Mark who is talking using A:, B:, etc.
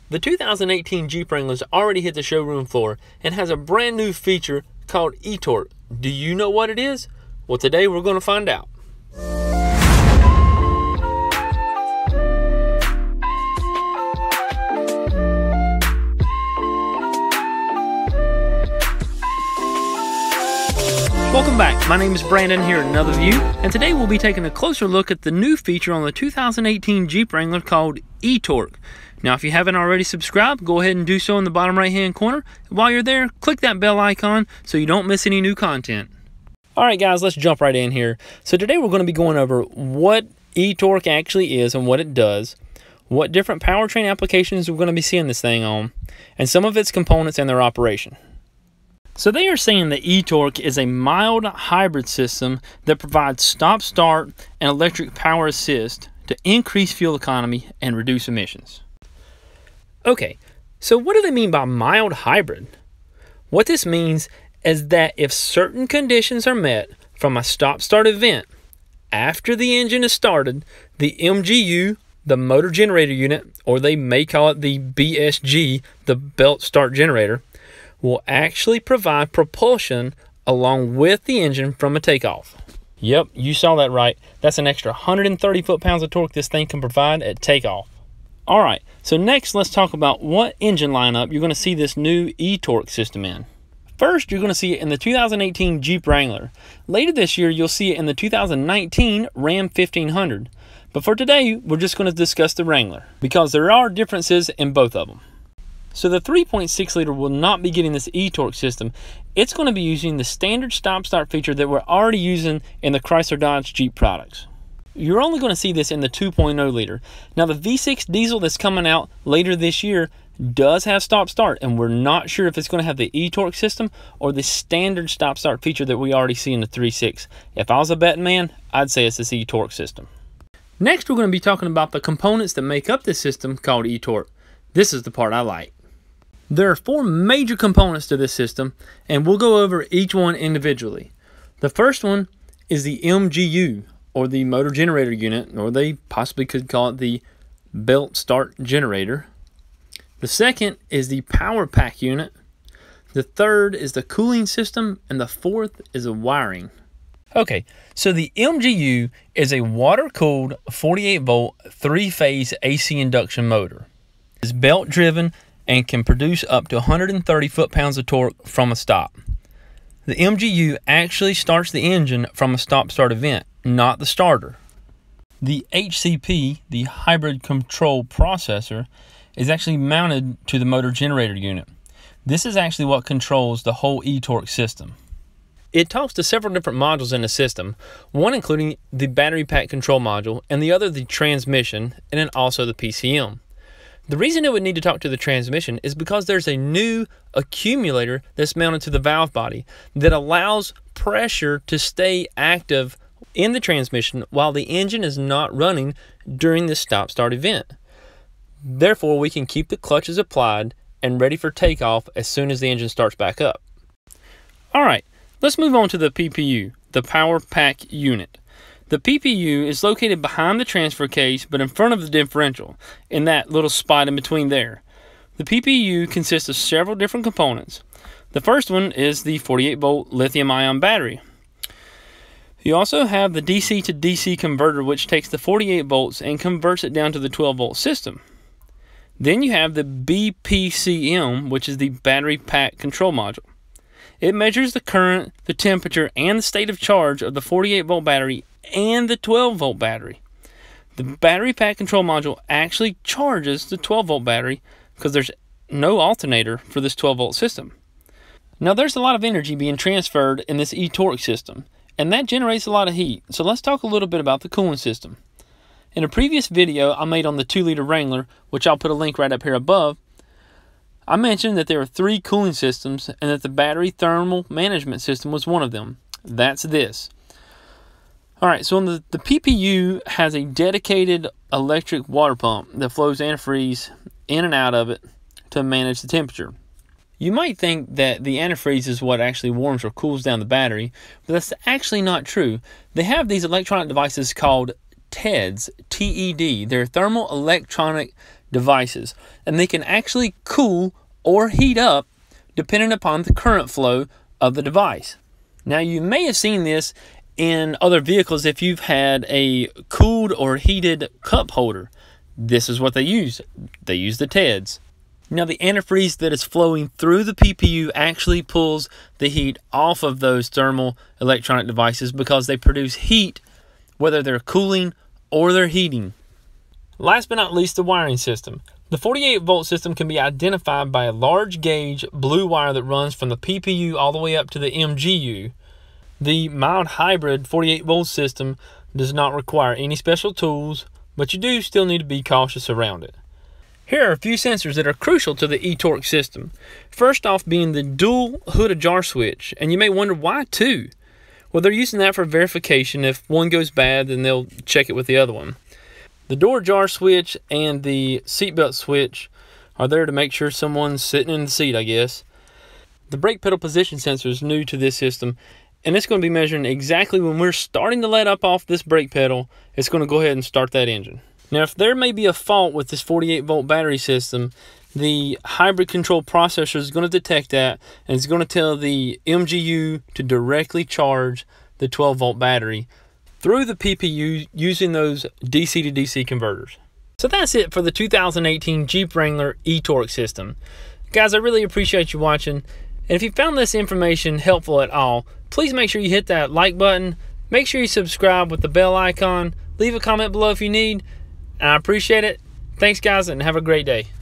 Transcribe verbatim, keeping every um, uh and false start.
A: The two thousand eighteen Jeep Wrangler's already hit the showroom floor and has a brand new feature called eTorque. Do you know what it is? Well, today we're going to find out. Welcome back. My name is Brandon here at Another View, and today we'll be taking a closer look at the new feature on the two thousand eighteen Jeep Wrangler called eTorque. Now, if you haven't already subscribed, go ahead and do so in the bottom right hand corner. While you're there, click that bell icon so you don't miss any new content. Alright guys, let's jump right in here. So today we're going to be going over what eTorque actually is and what it does, what different powertrain applications we're going to be seeing this thing on, and some of its components and their operation. So they are saying that eTorque is a mild hybrid system that provides stop-start and electric power assist to increase fuel economy and reduce emissions. Okay, so what do they mean by mild hybrid? What this means is that if certain conditions are met from a stop-start event after the engine is started, the M G U, the motor generator unit, or they may call it the B S G, the belt start generator, will actually provide propulsion along with the engine from a takeoff. Yep, you saw that right. That's an extra one hundred thirty foot-pounds of torque this thing can provide at takeoff. Alright, so next let's talk about what engine lineup you're going to see this new eTorque system in. First, you're going to see it in the two thousand eighteen Jeep Wrangler. Later this year, you'll see it in the two thousand nineteen Ram fifteen hundred. But for today, we're just going to discuss the Wrangler, because there are differences in both of them. So the three point six liter will not be getting this eTorque system. It's going to be using the standard stop-start feature that we're already using in the Chrysler Dodge Jeep products. You're only going to see this in the two point oh liter. Now the V six diesel that's coming out later this year does have stop-start, and we're not sure if it's going to have the eTorque system or the standard stop-start feature that we already see in the three point six. If I was a betting man, I'd say it's this eTorque system. Next, we're going to be talking about the components that make up this system called eTorque. This is the part I like. There are four major components to this system, and we'll go over each one individually. The first one is the M G U, or the motor generator unit, or they possibly could call it the belt start generator. The second is the power pack unit. The third is the cooling system, and the fourth is the wiring. Okay, so the M G U is a water-cooled forty-eight volt three-phase A C induction motor. It's belt-driven and can produce up to one hundred thirty foot-pounds of torque from a stop. The M G U actually starts the engine from a stop-start event, not the starter. The H C P, the hybrid control processor, is actually mounted to the motor generator unit. This is actually what controls the whole eTorque system. It talks to several different modules in the system, one including the battery pack control module, and the other the transmission, and then also the P C M. The reason it would need to talk to the transmission is because there's a new accumulator that's mounted to the valve body that allows pressure to stay active in the transmission while the engine is not running during the stop-start event. Therefore, we can keep the clutches applied and ready for takeoff as soon as the engine starts back up. Alright, let's move on to the P P U, the power pack unit. The P P U is located behind the transfer case but in front of the differential, in that little spot in between there. The P P U consists of several different components. The first one is the forty-eight volt lithium ion battery. You also have the D C to D C converter, which takes the forty-eight volts and converts it down to the twelve volt system. Then you have the B P C M, which is the battery pack control module. It measures the current, the temperature, and the state of charge of the forty-eight volt battery and the twelve volt battery. The battery pack control module actually charges the twelve volt battery because there's no alternator for this twelve volt system. Now there's a lot of energy being transferred in this eTorque system, and that generates a lot of heat. So let's talk a little bit about the cooling system. In a previous video I made on the two liter Wrangler, which I'll put a link right up here above, I mentioned that there are three cooling systems and that the battery thermal management system was one of them. That's this. Alright, so the, the P P U has a dedicated electric water pump that flows antifreeze in and out of it to manage the temperature. You might think that the antifreeze is what actually warms or cools down the battery, but that's actually not true. They have these electronic devices called T E Ds, T E D. They're thermal electronic devices, and they can actually cool or heat up depending upon the current flow of the device. Now, you may have seen this in other vehicles if you've had a cooled or heated cup holder. This is what they use. They use the T E Ds. Now, the antifreeze that is flowing through the P P U actually pulls the heat off of those thermal electronic devices because they produce heat whether they're cooling or they're heating. Last but not least, the wiring system. The forty-eight volt system can be identified by a large gauge blue wire that runs from the P P U all the way up to the M G U. The mild hybrid forty-eight volt system does not require any special tools, but you do still need to be cautious around it. Here are a few sensors that are crucial to the eTorque system. First off being the dual hood ajar switch, and you may wonder why two? Well, they're using that for verification. If one goes bad, then they'll check it with the other one. The door ajar switch and the seatbelt switch are there to make sure someone's sitting in the seat, I guess. The brake pedal position sensor is new to this system, and it's going to be measuring exactly when we're starting to let up off this brake pedal. It's going to go ahead and start that engine. Now, if there may be a fault with this forty-eight volt battery system, the hybrid control processor is going to detect that, and it's going to tell the M G U to directly charge the twelve volt battery through the P P U using those D C to D C converters. So that's it for the two thousand eighteen Jeep Wrangler eTorque system. Guys, I really appreciate you watching, and if you found this information helpful at all, please make sure you hit that like button, make sure you subscribe with the bell icon, leave a comment below if you need, and I appreciate it. Thanks guys, and have a great day.